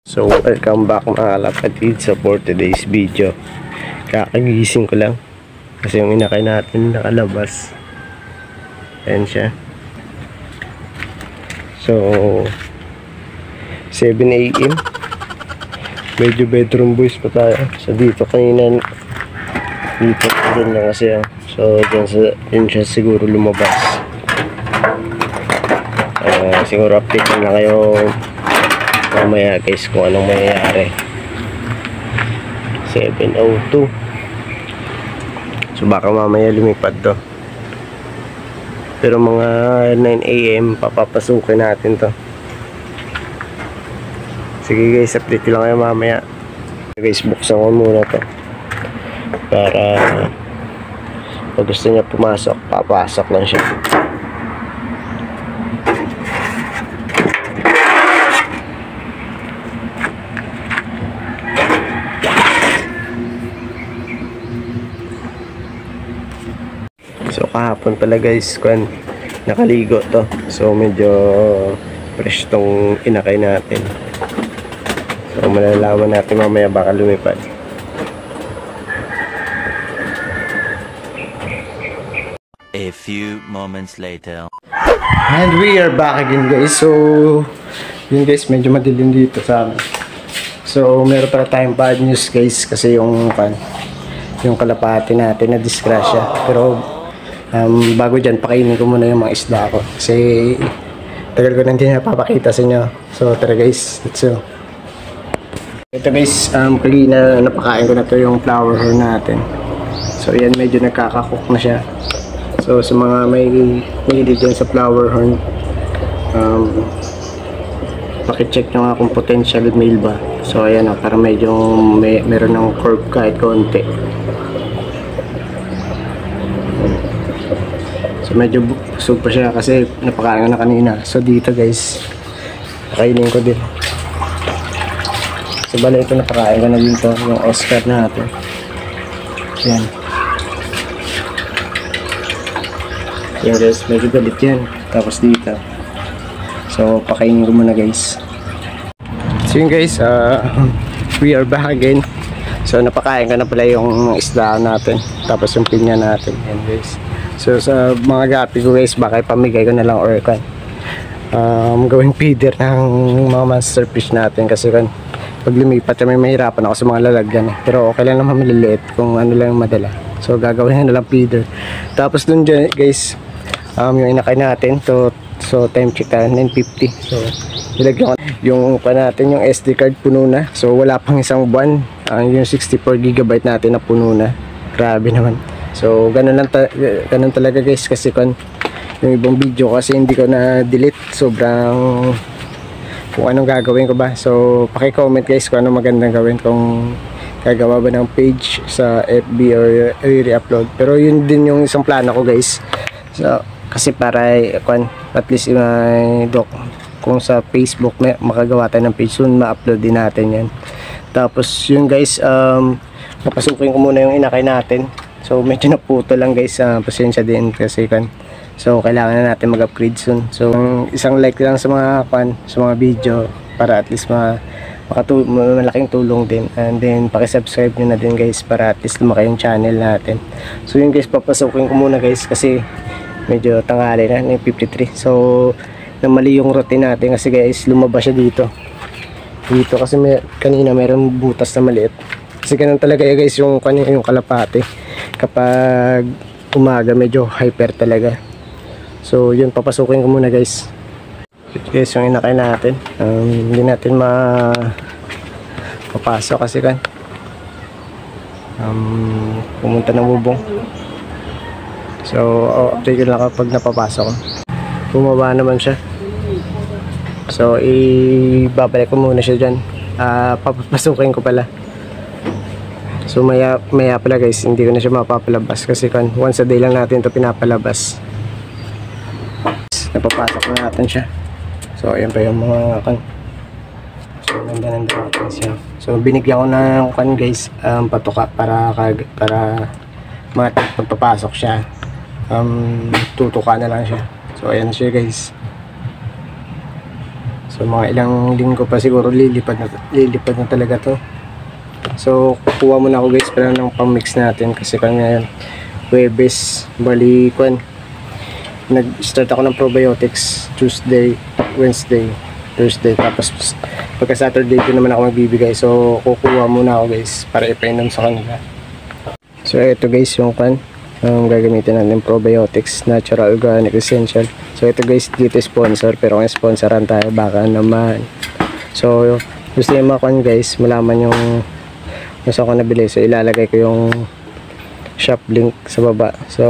So welcome back mga kapatid sa for today's video. Kakagising ko lang kasi yung inakay natin nakalabas. Ayan siya. So 7 AM. Medyo bedroom boys pa tayo. So dito kanina dito rin lang kasi so dyan siya siguro lumabas. Siguro update na lang kayo mamaya guys kung anong mayayari. 7:02. So baka mamaya lumipad to, pero mga 9 AM papapasukin natin to. Sige guys, update lang kayo mamaya. Guys, buksan ko muna to para pag gusto niya pumasok, papasok lang siya. So kahapon pala guys, nakaligo to. So medyo fresh tong inakay natin. So malalaman natin mamaya baka lumipad. A few moments later. And we are back again guys. So yun guys, medyo madilim dito sa amin. So meron pala tayong bad news guys, kasi yung kalapati natin na disgrasya. Pero bago dyan, pakainin ko muna yung mga isda ko kasi tagal ko na hindi napapakita sa inyo. So tara guys, let's go. Ito guys, kanina napakain ko na to yung flower horn natin. So yan, medyo nagkakakook na siya. So sa mga may hilig dyan sa flower horn, pakicheck nyo nga kung potential male ba. So ayan o, para medyo meron ng curve kahit konti. So medyo busog pa siya kasi napakain ko na kanina. So dito guys, pakainin ko din. So bala ito, napakain ko na dito yung Oscar natin. Yan. Yan guys, medyo galit yan. Tapos dito, so pakainin ko muna guys. So yun guys, we are back again. So napakain ko na pala yung isda natin, tapos yung pinya natin. Yan guys. So sa mga gapi ko guys, baka ipamigay ko na lang or gawing feeder ng mga monster fish natin kasi pag lumipat may mahirapan ako sa mga lalagyan pero okay lang naman, maliliit kung ano lang madala. So gagawin na lang feeder. Tapos dun dyan guys, yung inakay natin to, so time check tayo 9:50. So ilagyan ko yung natin, yung SD card puno na. So wala pang isang buwan, yung 64GB natin na puno na. Grabe naman. So ganun talaga guys, kasi yung ibang video kasi hindi ko na delete, sobrang kung anong gagawin ko ba. So paki-comment guys kung anong magandang gawin, kung gagawa ba ng page sa FB or i-re-upload. Pero yun din yung isang plano ko guys. So kasi para at least kung sa Facebook makagawa tayo ng page soon, ma-upload din natin yan. Tapos yun guys, papasukin ko muna yung inakay natin. So medyo naputo lang guys, pasensya din kasi so kailangan na natin mag-upgrade soon. So isang like lang sa mga sa mga video para at least malaking tulong din. And then paki-subscribe nyo na din guys para at least lumaki yung channel natin. So yun guys, papasukin ko muna guys kasi medyo tanghali na, 9:53. So namali yung routine natin kasi guys, lumabas siya dito kasi kanina mayroong butas na maliit. Kasi ganun talaga guys yung kalapate, kapag umaga medyo hyper talaga. So yun, papasukin ko muna guys. Guys, yung inakay natin, hindi natin mapasok kasi pumunta ng bubong. So update ko lang kapag napapasok. Bumaba naman siya. So ibabalik ko muna siya dyan. Papapasukin ko pala. So maya pala guys, hindi ko na siya mapapalabas kasi once a day lang natin ito pinapalabas. Napapasok na natin siya. So ayan pa yung mga so ganda ng natin siya. So binigyan ko na guys, patuka para magpapasok siya. Tutuka na lang siya. So ayan siya guys. So mga ilang linggo pa siguro lilipad na talaga to. So kukuha muna ako guys para ng pang-mix natin kasi ngayon Huwebes, bali kwan, nag-start ako ng probiotics Tuesday, Wednesday, Thursday, tapos pagka Saturday ko naman ako magbibigay. So kukuha muna ako guys para ipainom sa kanila. So ito guys yung kwan, ang gagamitin natin probiotics, natural, organic, essential. So ito guys, dito sponsor, pero kung sponsoran tayo baka naman. So gusto nyo makon guys, malaman yung nasa ako nabili, so ilalagay ko yung shop link sa baba. So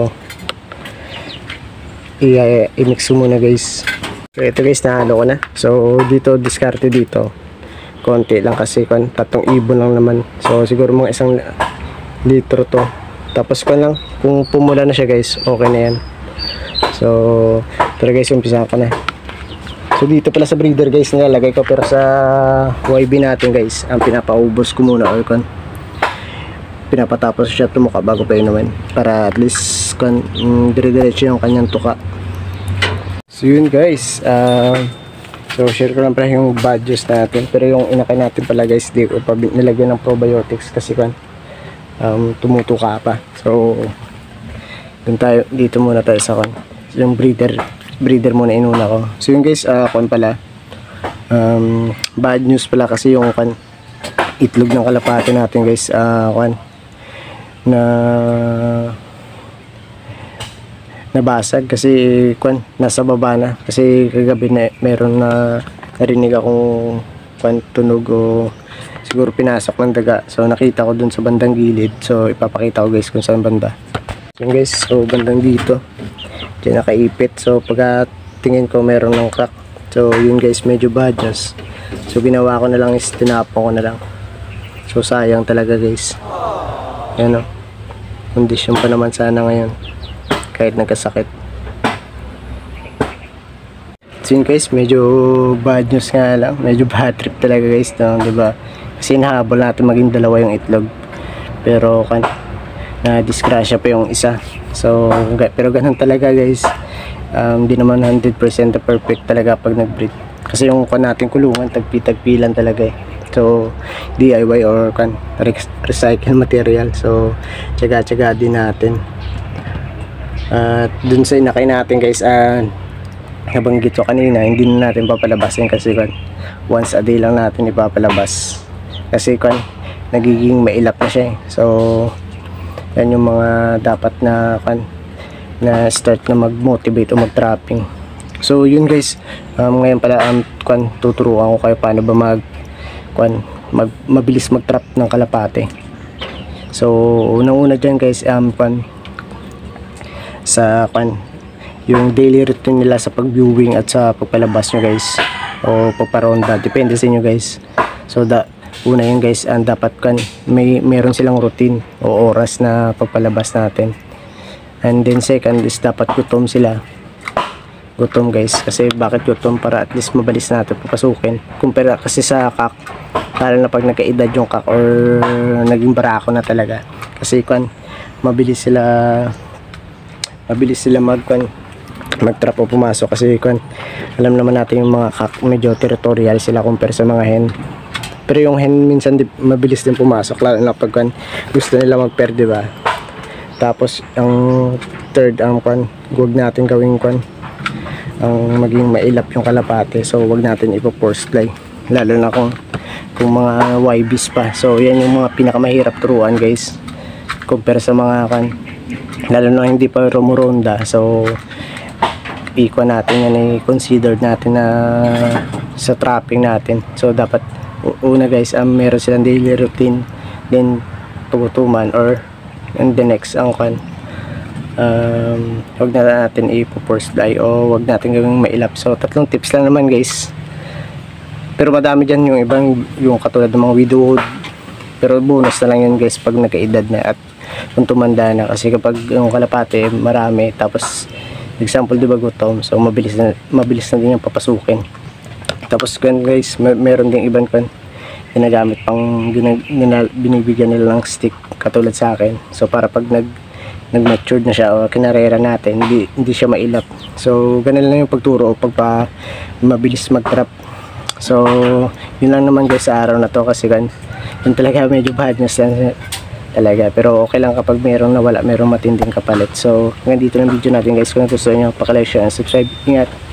i-mix muna guys. So ito guys, nahalo ko na. So dito, diskarte dito konti lang kasi kan tatong ibon lang naman. So siguro mga 1 litro to. Tapos kan lang, kung pumula na siya guys, okay na yan. So tara guys, umpisa ko na. So dito pala sa breeder guys, nilalagay ko, pero sa YB natin guys, ang pinapaubos ko muna or kan pinapatapos siya tumuka bago pa inumin, para at least kan dire-diretso yung kanyang tuka. So yun guys, so share ko lang pala yung badges natin, pero yung inakay natin pala guys, di ko pa nilagyan ng probiotics kasi kan tumutuka pa. So dun tayo, dito muna tayo sa kan yung breeder muna inuna ko. So yun guys, kan pala bad news pala kasi yung kan itlog ng kalapati natin guys, kan na nabasag kasi kan nasa baba na, kasi kagabi na meron na narinig akong kan tunog o siguro pinasok ng daga. So nakita ko dun sa bandang gilid, so ipapakita ko guys kung saan banda. So guys, so bandang dito diyan nakaipit. So pagkatingin ko meron ng crack. So yun guys, medyo badges. So ginawa ko na lang is tinapon ko na lang. So sayang talaga guys. Ayan o, kondisyon pa naman sana ngayon kahit nagkasakit. So yun guys, medyo bad news nga lang, medyo bad trip talaga guys, no? Diba? Kasi nahabol natin maging dalawa yung itlog, pero kan na disgrasya pa yung isa. So pero ganun talaga guys, hindi naman 100% perfect talaga pag nag-breed, kasi yung kan natin kulungan tagpi-tagpilan talaga eh. So DIY or kan recycle material, so tiyaga-tiyaga din natin. At dun sa inakay natin guys, nabanggit ko kanina, hindi na natin papalabasin kasi kan once a day lang natin ipapalabas, kasi kan nagiging mailap na siya eh. So yan yung mga dapat na kan na start na mag-motivate o mag-trapping. So yun guys, ngayon pala kan tuturuan ko kayo paano ba mabilis mag-trap ng kalapate. So unang-una dyan guys, sa yung daily routine nila sa pag-viewing at sa pagpalabas nyo guys, o pagparonda, depende sa inyo guys. So una yun guys, dapat meron silang routine o oras na pagpalabas natin. And then second is dapat gutom sila. Gutom guys, kasi bakit gutom? Para at least mabilis natin papasukin kumpara kasi sa kak, lalo na pag nagkaedad yung kak or naging barako na talaga, kasi mabilis sila mag-trap o pumasok, kasi alam naman natin yung mga kak medyo territorial sila compare sa mga hen. Pero yung hen minsan mabilis din pumasok, lalo na pag gusto nila mag-pair, diba? Tapos ang third, huwag natin gawing ang maging mailap yung kalapate. So huwag natin ipo-force fly, lalo na kung mga YBs pa. So yan yung mga pinakamahirap turuan guys compare sa mga lalo na hindi pa rumuronda. So natin yan, i-consider natin na sa trapping natin. So dapat una guys, meron silang daily routine, then tugutuman, or and the next wag na natin ipo-force fly o wag natin gawing mailap. So tatlong tips lang naman guys, pero madami dyan yung ibang, yung katulad ng mga widowhood, pero bonus na lang yun guys pag nagkaedad na at kung tumanda na, kasi kapag yung kalapate marami tapos example diba gutom, so mabilis na din yung papasukin. Tapos guys, meron ding ibang ginagamit pang binibigyan nila ng stick katulad sa akin. So para pag nag-matured na siya o kinarera natin, hindi siya mailap. So ganun lang yung pagturo o pagpa mabilis mag-trap. So yun lang naman guys sa araw na to, kasi yun talaga medyo bad news talaga, pero okay lang kapag merong nawala, merong matinding kapalit. So hanggang dito lang video natin guys. Kung gusto nyo, paki-like, share and subscribe. Ingat.